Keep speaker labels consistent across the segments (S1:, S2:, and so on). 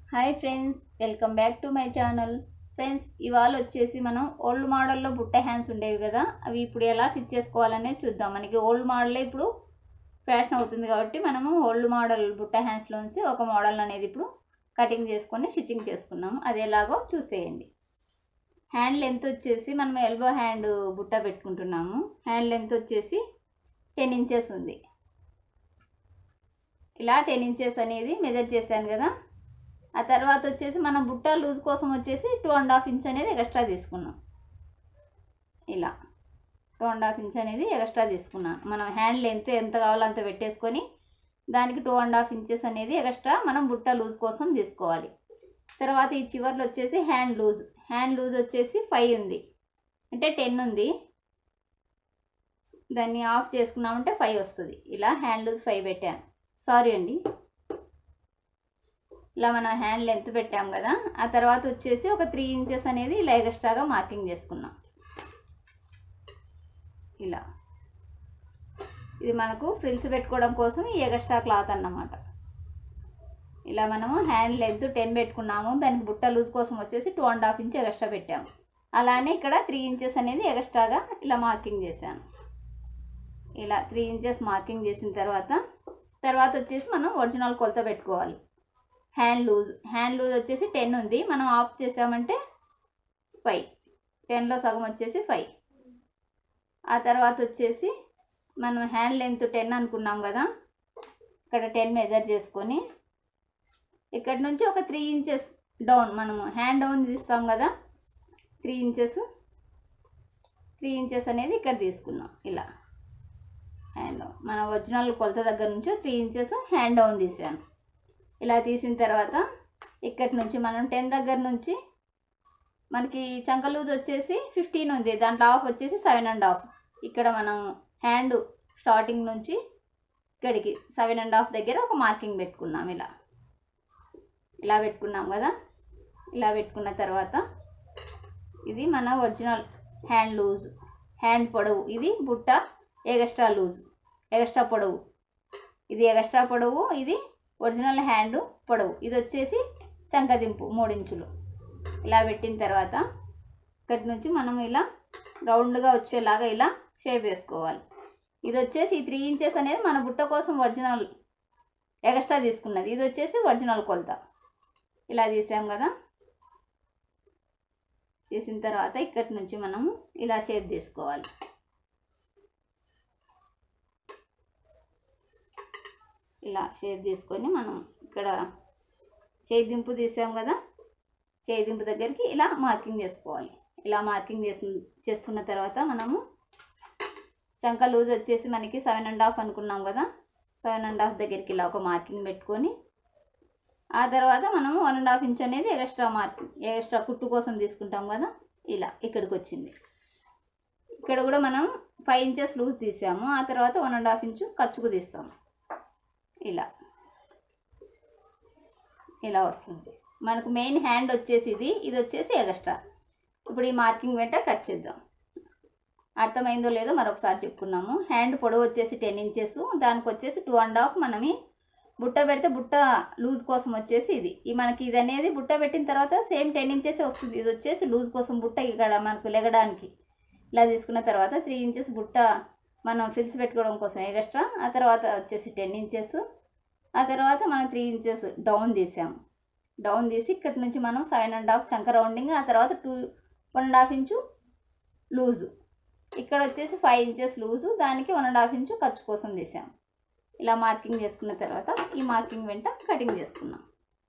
S1: Hi friends, welcome back to my channel. Friends, ఇవాళ వచ్చేసి మనం ఓల్డ్ మోడల్లో బుట్ట హ్యాండ్స్ ఉండేవి కదా, అవి ఇప్పుడు ఎలా స్టిచ్ చేసుకోవాలనేది చూద్దాం. మనకి ఓల్డ్ మోడలే ఇప్పుడు ఫ్యాషన్ అవుతుంది కాబట్టి మనము ఓల్డ్ మోడల్ బుట్ట హ్యాండ్స్లోంచి ఒక మోడల్ అనేది ఇప్పుడు కటింగ్ చేసుకొని స్టిచ్చింగ్ చేసుకున్నాము. అది ఎలాగో చూసేయండి. హ్యాండ్ లెంత్ వచ్చేసి మనం ఎల్బో హ్యాండ్ బుట్ట పెట్టుకుంటున్నాము. హ్యాండ్ లెంత్ వచ్చేసి 10 ఇంచెస్ ఉంది. ఇలా 10 ఇంచెస్ అనేది మెజర్ చేశాను కదా. ఆ తర్వాత వచ్చేసి మనం బుట్ట లూజ్ కోసం వచ్చేసి 2.5 ఇంచ్ అనేది ఎక్స్ట్రా తీసుకున్నాం. ఇలా 2.5 ఇంచ్ అనేది ఎక్స్ట్రా తీసుకున్నాం. మనం హ్యాండ్ లెంత్ ఎంత కావాలో అంత పెట్టేసుకొని దానికి 2.5 ఇంచెస్ అనేది ఎక్స్ట్రా మనం బుట్ట లూజ్ కోసం తీసుకోవాలి. తర్వాత ఈ చివర్లో వచ్చేసి హ్యాండ్ లూజ్ వచ్చేసి 5 ఉంది, అంటే 10 ఉంది. దాన్ని ఆఫ్ చేసుకున్నామంటే 5 వస్తుంది. ఇలా హ్యాండ్ లూజ్ 5 పెట్టాను. సారీ అండి, ఇలా మనం హ్యాండ్ లెంత్ పెట్టాం కదా. ఆ తర్వాత వచ్చేసి ఒక 3 ఇంచెస్ అనేది ఇలా ఎక్స్ట్రాగా మార్కింగ్ చేసుకున్నాం. ఇలా ఇది మనకు ఫ్రిల్స్ పెట్టుకోవడం కోసం ఈ ఎక్స్ట్రా క్లాత్ అన్నమాట. ఇలా మనము హ్యాండ్ లెంత్ 10 పెట్టుకున్నాము, దానికి బుట్ట లూజ్ కోసం వచ్చేసి 2.5 ఇంచ్ ఎక్స్ట్రా పెట్టాము. అలానే ఇక్కడ 3 ఇంచెస్ అనేది ఎక్స్ట్రాగా ఇలా మార్కింగ్ చేశాను. ఇలా 3 ఇంచెస్ మార్కింగ్ చేసిన తర్వాత వచ్చేసి మనం ఒరిజినల్ కొలత పెట్టుకోవాలి. హ్యాండ్ లూజ్ వచ్చేసి 10 ఉంది, మనం ఆఫ్ చేసామంటే 5, 10లో సగం వచ్చేసి 5. ఆ తర్వాత వచ్చేసి మనం హ్యాండ్ లెంత్ 10 అనుకున్నాం కదా, ఇక్కడ 10 మెజర్ చేసుకొని ఇక్కడ నుంచి ఒక 3 ఇంచెస్ డౌన్, మనము హ్యాండ్ డౌన్ తీస్తాం కదా, 3 ఇంచెస్ అనేది ఇక్కడ తీసుకున్నాం. ఇలా హ్యాండ్ మన ఒరిజినల్ కొలత దగ్గర నుంచి 3 ఇంచెస్ హ్యాండ్ డౌన్ తీసాను. ఇలా తీసిన తర్వాత ఇక్కడి నుంచి మనం 10 దగ్గర నుంచి మనకి చంక లూజ్ వచ్చేసి 15 ఉంది, దాంట్లో ఆఫ్ వచ్చేసి 7.5. ఇక్కడ మనం హ్యాండ్ స్టార్టింగ్ నుంచి ఇక్కడికి 7.5 దగ్గర ఒక మార్కింగ్ పెట్టుకున్నాం. ఇలా పెట్టుకున్నాం కదా. ఇలా పెట్టుకున్న తర్వాత ఇది మన ఒరిజినల్ హ్యాండ్ లూజ్, హ్యాండ్ పొడవు. ఇది బుట్ట ఎక్స్ట్రా పొడవు. ఇది ఎక్స్ట్రా పొడవు, ఇది ఒరిజినల్ హ్యాండ్ పొడవు. ఇది వచ్చేసి చంకదింపు 3 ఇంచులు. ఇలా పెట్టిన తర్వాత ఇక్కడి నుంచి మనం ఇలా రౌండ్గా వచ్చేలాగా ఇలా షేప్ వేసుకోవాలి. ఇది వచ్చేసి 3 ఇంచెస్ అనేది మన బుట్ట కోసం ఒరిజినల్ ఎక్స్ట్రా తీసుకున్నది. ఇది వచ్చేసి ఒరిజినల్ కొలత. ఇలా తీసాం కదా. తీసిన తర్వాత ఇక్కడి నుంచి మనము ఇలా షేప్ తీసుకోవాలి. ఇలా షేప్ తీసుకొని మనం ఇక్కడ చేయి దింపు తీసాం కదా, చేయి దింపు దగ్గరికి ఇలా మార్కింగ్ చేసుకోవాలి. ఇలా మార్కింగ్ చేసుకున్న తర్వాత మనము చంక లూజ్ వచ్చేసి మనకి 7.5 అనుకున్నాం కదా, 7.5 దగ్గరికి ఇలా ఒక మార్కింగ్ పెట్టుకొని ఆ తర్వాత మనము 1.5 ఇంచ్ అనేది ఎక్స్ట్రా కుట్టు కోసం తీసుకుంటాం కదా. ఇలా ఇక్కడికి వచ్చింది. ఇక్కడ కూడా మనం 5 ఇంచెస్ లూజ్ తీసాము. ఆ తర్వాత 1.5 ఇంచు ఖర్చుకు తీస్తాము. ఇలా వస్తుంది మనకు. మెయిన్ హ్యాండ్ వచ్చేసి ఇది వచ్చేసి ఎక్స్ట్రా. ఇప్పుడు ఈ మార్కింగ్ వెంట కట్ చేద్దాం. అర్థమైందో లేదో మరొకసారి చెప్పుకున్నాము. హ్యాండ్ పొడవు వచ్చేసి 10 ఇంచెస్, దానికి వచ్చేసి 2.5 మనమి బుట్ట పెడితే బుట్ట లూజ్ కోసం వచ్చేసి ఇది మనకి ఇది అనేది బుట్ట పెట్టిన తర్వాత సేమ్ 10 ఇంచెస్ వస్తుంది. ఇది వచ్చేసి లూజ్ కోసం బుట్ట ఇక్కడ మనకు లెగడానికి. ఇలా తీసుకున్న తర్వాత 3 ఇంచెస్ బుట్ట మనం ఫ్రిల్స్ పెట్టుకోవడం కోసం ఎక్స్ట్రా. ఆ తర్వాత వచ్చేసి 10 ఇంచెస్. ఆ తర్వాత మనం 3 ఇంచెస్ డౌన్ తీసాము. డౌన్ తీసి ఇక్కడి నుంచి మనం 7.5 చంక రౌండింగ్, ఆ తర్వాత 1.5 ఇంచు లూజు. ఇక్కడ వచ్చేసి 5 ఇంచెస్ లూజు, దానికి 1.5 ఇంచు ఖర్చు కోసం తీసాము. ఇలా మార్కింగ్ చేసుకున్న తర్వాత ఈ మార్కింగ్ వెంట కటింగ్ చేసుకున్నాం.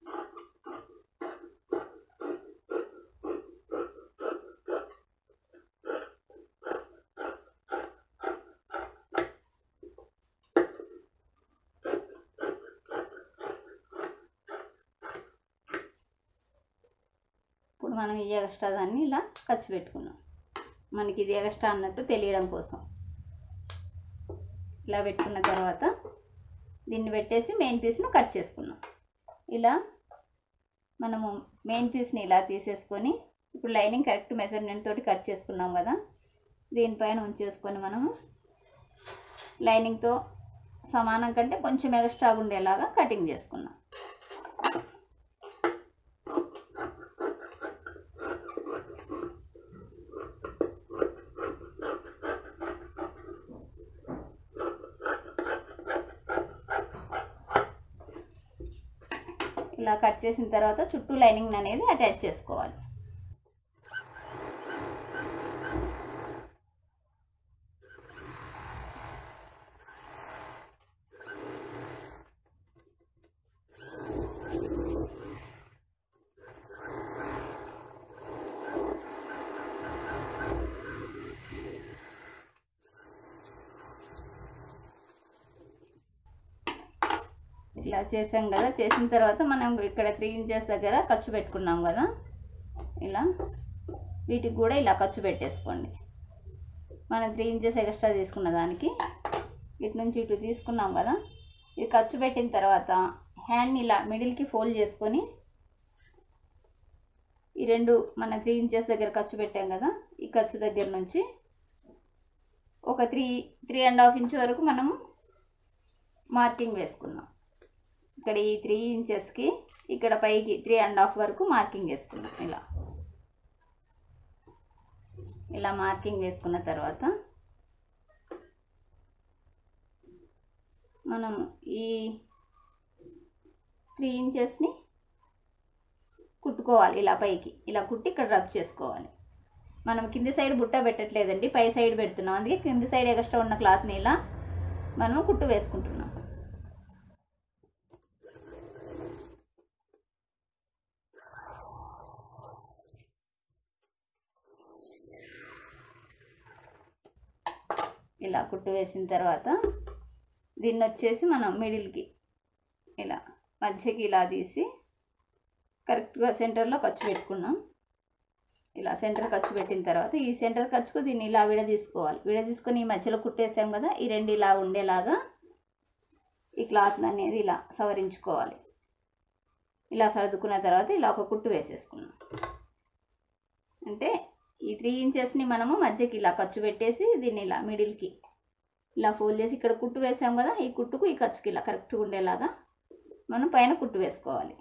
S1: ఇప్పుడు మనం ఈ ఎక్స్ట్రా దాన్ని ఇలా ఖర్చు పెట్టుకున్నాం. మనకి ఇది ఎక్స్ట్రా అన్నట్టు తెలియడం కోసం. ఇలా పెట్టుకున్న తర్వాత దీన్ని పెట్టేసి మెయిన్ పీస్ను కట్ చేసుకున్నాం. ఇలా మనము మెయిన్ పీస్ని ఇలా తీసేసుకొని ఇప్పుడు లైనింగ్ కరెక్ట్ మెజర్మెంట్ తోటి కట్ చేసుకున్నాం కదా, దీనిపైన ఉంచేసుకొని మనము లైనింగ్తో సమానం కంటే కొంచెం ఎక్స్ట్రా ఉండేలాగా కటింగ్ చేసుకున్నాం. ఇలా కట్ చేసిన తర్వాత చుట్టూ లైనింగ్ అనేది అటాచ్ చేసుకోవాలి. ఇలా చేసాం కదా, చేసిన తర్వాత మనం ఇక్కడ 3 ఇంచెస్ దగ్గర ఖర్చు పెట్టుకున్నాం కదా, ఇలా వీటికి కూడా ఇలా ఖర్చు పెట్టేసుకోండి. మనం 3 ఇంచెస్ ఎక్స్ట్రా తీసుకున్న దానికి ఇటు నుంచి ఇటు తీసుకున్నాం కదా, ఇది ఖర్చు పెట్టిన తర్వాత హ్యాండ్ని ఇలా మిడిల్కి ఫోల్డ్ చేసుకొని ఈ రెండు మన 3 ఇంచెస్ దగ్గర ఖర్చు పెట్టాం కదా, ఈ ఖర్చు దగ్గర నుంచి ఒక 3.5 ఇంచ్ వరకు మనము మార్కింగ్ వేసుకున్నాం. ఇక్కడ ఈ 3 ఇంచెస్కి ఇక్కడ పైకి 3.5 వరకు మార్కింగ్ వేసుకున్నాం. ఇలా మార్కింగ్ వేసుకున్న తర్వాత మనం ఈ 3 ఇంచెస్ని కుట్టుకోవాలి. ఇలా పైకి ఇలా కుట్టి ఇక్కడ రబ్ చేసుకోవాలి. మనం కింది సైడ్ బుట్ట పెట్టట్లేదండి, పై సైడ్ పెడుతున్నాం. అందుకే కింది సైడ్ ఎక్స్ట్రా ఉన్న క్లాత్ని ఇలా మనం కుట్టు వేసుకుంటున్నాం. ఇలా కుట్టు వేసిన తర్వాత దీన్ని వచ్చేసి మనం మిడిల్కి ఇలా మధ్యకి ఇలా తీసి కరెక్ట్గా సెంటర్లో ఖర్చు పెట్టుకున్నాం. ఇలా సెంటర్ ఖర్చు పెట్టిన తర్వాత ఈ సెంటర్ ఖర్చుకు దీన్ని ఇలా విడదీసుకోవాలి. విడదీసుకొని ఈ మధ్యలో కుట్టేసాం కదా, ఈ రెండు ఇలా ఉండేలాగా ఈ క్లాత్ అనేది ఇలా సవరించుకోవాలి. ఇలా సర్దుకున్న తర్వాత ఇలా ఒక కుట్టు వేసేసుకున్నాం. అంటే ఈ 3 ఇంచెస్ని మనము మధ్యకి ఇలా ఖర్చు పెట్టేసి దీన్ని ఇలా మిడిల్కి ఇలా ఫోల్డ్ చేసి ఇక్కడ కుట్టు వేసాం కదా, ఈ కుట్టుకు ఈ ఖర్చుకి ఇలా కరెక్ట్గా ఉండేలాగా మనం పైన కుట్టు వేసుకోవాలి.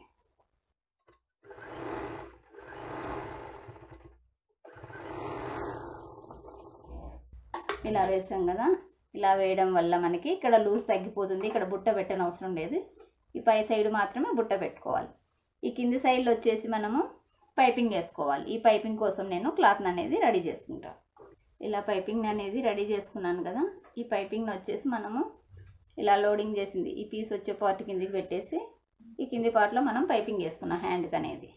S1: ఇలా వేసాం కదా, ఇలా వేయడం వల్ల మనకి ఇక్కడ లూజ్ తగ్గిపోతుంది. ఇక్కడ బుట్ట పెట్టని అవసరం లేదు, ఈ పై సైడ్ మాత్రమే బుట్ట పెట్టుకోవాలి. ఈ కింది సైడ్లో వచ్చేసి మనము పైపింగ్ వేసుకోవాలి. ఈ పైపింగ్ కోసం నేను క్లాత్ అనేది రెడీ చేసుకుంటాను. ఇలా పైపింగ్ అనేది రెడీ చేసుకున్నాను కదా, ఈ పైపింగ్ని వచ్చేసి మనము ఇలా లోడింగ్ చేసింది ఈ పీస్ వచ్చే పార్ట్ కిందికి పెట్టేసి ఈ కింది పార్ట్లో మనం పైపింగ్ వేసుకున్నాం హ్యాండ్కి అనేది.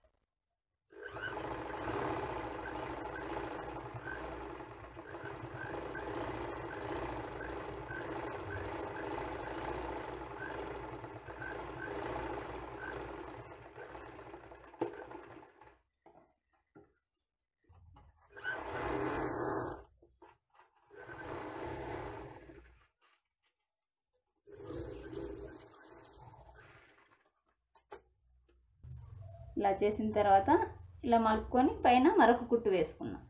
S1: ఇలా చేసిన తర్వాత ఇలా మలుపుకొని పైన మరొక కుట్టు వేసుకున్నాం.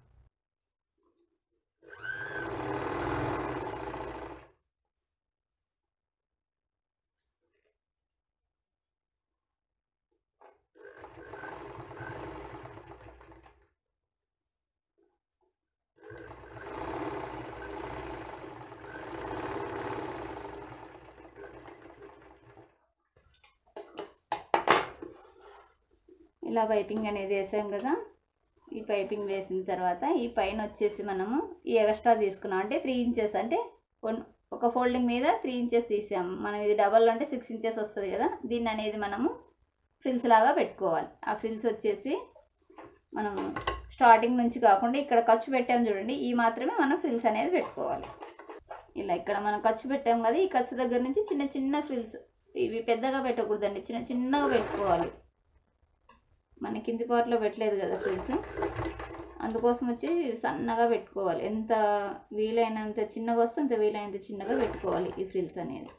S1: ఇలా పైపింగ్ అనేది వేసాం కదా, ఈ పైపింగ్ వేసిన తర్వాత ఈ పైన వచ్చేసి మనము ఈ ఎక్స్ట్రా తీసుకున్నాం. అంటే 3 ఇంచెస్ అంటే ఒక ఫోల్డింగ్ మీద 3 ఇంచెస్ తీసాము మనం. ఇది డబల్ అంటే 6 ఇంచెస్ వస్తుంది కదా, దీన్ని అనేది మనము ఫ్రిల్స్ లాగా పెట్టుకోవాలి. ఆ ఫ్రిల్స్ వచ్చేసి మనము స్టార్టింగ్ నుంచి కాకుండా ఇక్కడ ఖర్చు పెట్టాము చూడండి, ఈ మాత్రమే మనం ఫ్రిల్స్ అనేది పెట్టుకోవాలి. ఇలా ఇక్కడ మనం ఖర్చు పెట్టాం కదా, ఈ ఖర్చు దగ్గర నుంచి చిన్న చిన్న ఫ్రిల్స్, ఇవి పెద్దగా పెట్టకూడదండి, చిన్న చిన్నగా పెట్టుకోవాలి. మన కింది పార్ట్లో పెట్టలేదు కదా ఫ్రిల్స్, అందుకోసం వచ్చి సన్నగా పెట్టుకోవాలి. ఎంత వీలైనంత చిన్నగా వస్తే అంత వీలైనంత చిన్నగా పెట్టుకోవాలి ఈ ఫ్రిల్స్ అనేది.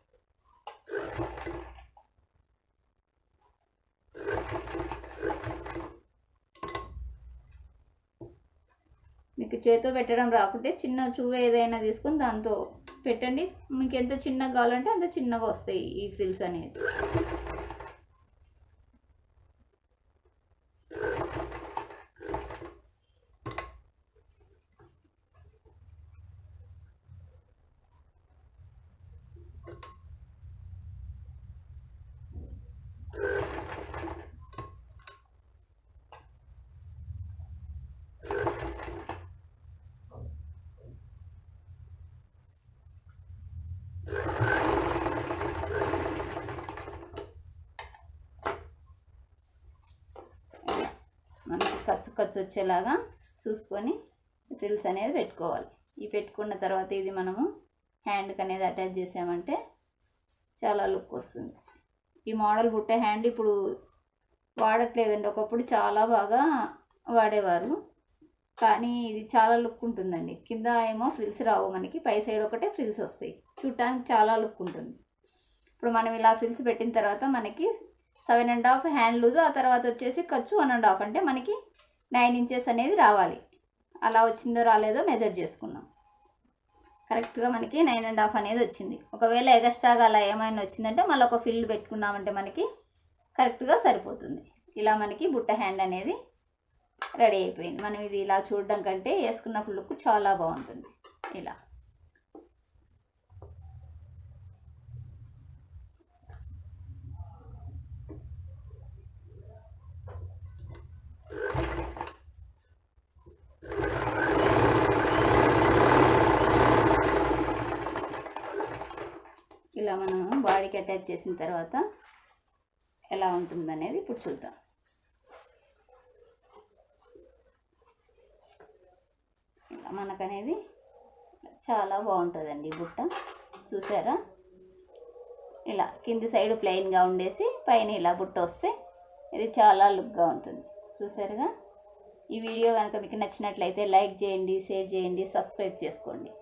S1: మీకు చేతితో పెట్టడం రాకుంటే చిన్న చువ్వ ఏదైనా తీసుకొని దాంతో పెట్టండి. మీకు ఎంత చిన్నగా కావాలంటే అంత చిన్నగా వస్తాయి ఈ ఫ్రిల్స్ అనేది. ఖర్చు వచ్చేలాగా చూసుకొని ఫ్రిల్స్ అనేది పెట్టుకోవాలి. ఈ పెట్టుకున్న తర్వాత ఇది మనము హ్యాండ్కి అనేది అటాచ్ చేసామంటే చాలా లుక్ వస్తుంది. ఈ మోడల్ బుట్ట హ్యాండ్ ఇప్పుడు వాడట్లేదండి, ఒకప్పుడు చాలా బాగా వాడేవారు. కానీ ఇది చాలా లుక్ ఉంటుందండి. కింద ఏమో ఫ్రిల్స్ రావు మనకి, పై సైడ్ ఒకటే ఫ్రిల్స్ వస్తాయి. చూడటానికి చాలా లుక్ ఉంటుంది. ఇప్పుడు మనం ఇలా ఫ్రిల్స్ పెట్టిన తర్వాత మనకి 7.5 హ్యాండ్ లూజ్, ఆ తర్వాత వచ్చేసి ఖర్చు 1.5, అంటే మనకి 9 ఇంచెస్ అనేది రావాలి. అలా వచ్చిందో రాలేదో మెజర్ చేసుకున్నాం. కరెక్ట్గా మనకి 9.5 అనేది వచ్చింది. ఒకవేళ ఎగస్ట్రాగా అలా ఏమైనా వచ్చిందంటే మళ్ళీ ఒక ఫిల్ పెట్టుకున్నామంటే మనకి కరెక్ట్గా సరిపోతుంది. ఇలా మనకి బుట్ట హ్యాండ్ అనేది రెడీ అయిపోయింది. మనం ఇది ఇలా చూడడం కంటే వేసుకున్నప్పుడు లుక్ చాలా బాగుంటుంది. ఇలా ఇలా మనం బాడీకి అటాచ్ చేసిన తర్వాత ఎలా ఉంటుందనేది ఇప్పుడు చూద్దాం. ఇలా మనకనేది చాలా బాగుంటుందండి బుట్ట. చూసారా, ఇలా కింది సైడ్ ప్లెయిన్గా ఉండేసి పైన ఇలా బుట్ట వస్తే ఇది చాలా లుక్గా ఉంటుంది. చూసారుగా. ఈ వీడియో కనుక మీకు నచ్చినట్లయితే లైక్ చేయండి, షేర్ చేయండి, సబ్స్క్రైబ్ చేసుకోండి.